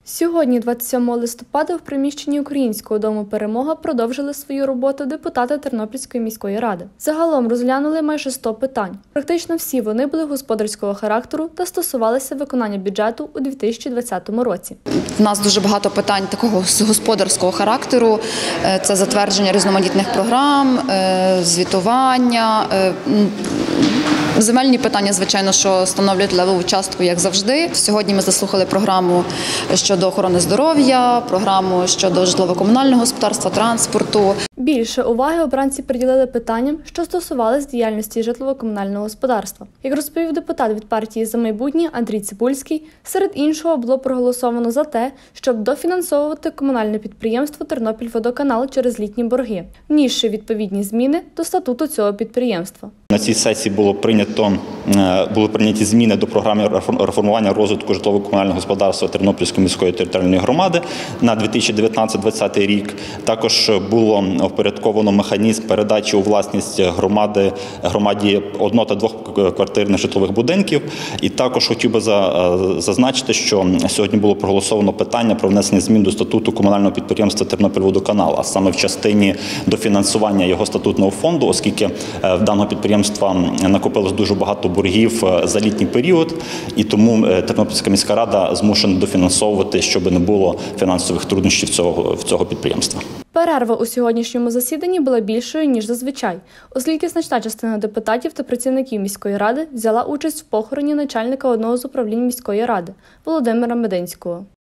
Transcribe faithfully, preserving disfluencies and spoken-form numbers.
Сьогодні, двадцять сьомого листопада, в приміщенні Українського дому «Перемога» продовжили свою роботу депутати Тернопільської міської ради. Загалом розглянули майже сто питань. Практично всі вони були господарського характеру та стосувалися виконання бюджету у дві тисячі двадцятому році. У нас дуже багато питань такого господарського характеру. Це затвердження різноманітних програм, звітування, земельні питання, звичайно, що становлять левову частку, як завжди. Сьогодні ми заслухали програму щодо охорони здоров'я, програму щодо житлово-комунального господарства, транспорту. Більше уваги обранці приділили питанням, що стосувались діяльності житлово-комунального господарства. Як розповів депутат від партії «За майбутнє» Андрій Цибульський, серед іншого було проголосовано за те, щоб дофінансовувати комунальне підприємство «Тернопільводоканал» через літні борги, внісши відповідні зміни до статуту цього підприємства. На цій сесії було прийнято були прийняті зміни до програми реформування розвитку житлово-комунального господарства Тернопільської міської територіальної громади на дві тисячі дев'ятнадцятий - двадцятий рік. Також було впорядковано механізм передачі у власність громади громаді одно- та двоквартирних житлових будинків. І також хотів би зазначити, що сьогодні було проголосовано питання про внесення змін до статуту комунального підприємства Тернопільводоканал, а саме в частині дофінансування його статутного фонду, оскільки в даного підприємства накопилось дуже багато боргів за літній період, і тому Тернопільська міська рада змушена дофінансовувати, щоб не було фінансових труднощів цього, в цього підприємства. Перерва у сьогоднішньому засіданні була більшою, ніж зазвичай, оскільки значна частина депутатів та працівників міської ради взяла участь в похороні начальника одного з управлінь міської ради Володимира Мединського.